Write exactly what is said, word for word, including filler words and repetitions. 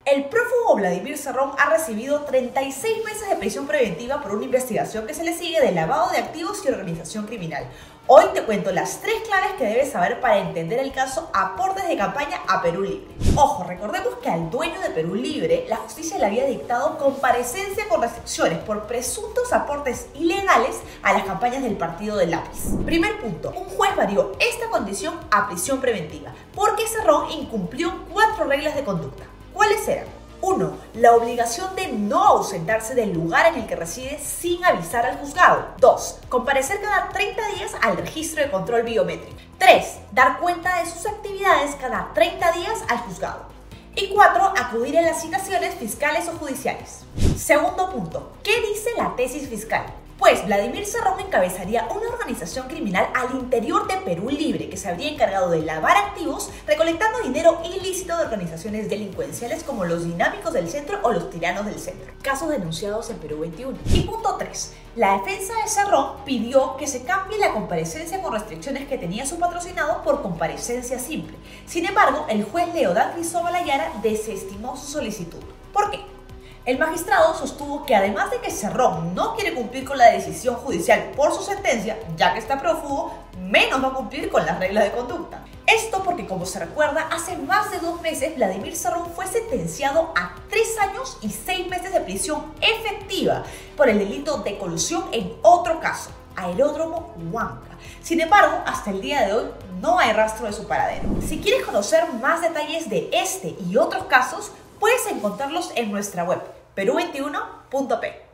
El prófugo Vladimir Cerrón ha recibido treinta y seis meses de prisión preventiva por una investigación que se le sigue de lavado de activos y organización criminal. Hoy te cuento las tres claves que debes saber para entender el caso Aportes de Campaña a Perú Libre. Ojo, recordemos que al dueño de Perú Libre, la justicia le había dictado comparecencia con restricciones por presuntos aportes ilegales a las campañas del partido del lápiz. Primer punto, un juez varió esta condición a prisión preventiva porque Cerrón incumplió cuatro reglas de conducta. ¿Cuáles eran? uno. La obligación de no ausentarse del lugar en el que reside sin avisar al juzgado. dos. Comparecer cada treinta días al registro de control biométrico. tres. Dar cuenta de sus actividades cada treinta días al juzgado. Y cuatro. Acudir a las citaciones fiscales o judiciales. Segundo punto. ¿Qué dice la tesis fiscal? Pues Vladimir Cerrón encabezaría una organización criminal al interior de Perú Libre que se habría encargado de lavar activos recolectando dinero ilícito de organizaciones delincuenciales como los Dinámicos del Centro o los Tiranos del Centro, casos denunciados en Perú veintiuno. Y punto tres. La defensa de Cerrón pidió que se cambie la comparecencia con restricciones que tenía su patrocinado por comparecencia simple. Sin embargo, el juez Leodán Cristóbal Ayara desestimó su solicitud. ¿Por qué? El magistrado sostuvo que además de que Cerrón no quiere cumplir con la decisión judicial por su sentencia, ya que está prófugo, menos va a cumplir con las reglas de conducta. Esto porque, como se recuerda, hace más de dos meses Vladimir Cerrón fue sentenciado a tres años y seis meses de prisión efectiva por el delito de colusión en otro caso, Aeródromo Huanca. Sin embargo, hasta el día de hoy no hay rastro de su paradero. Si quieres conocer más detalles de este y otros casos, puedes encontrarlos en nuestra web, perú veintiuno punto p.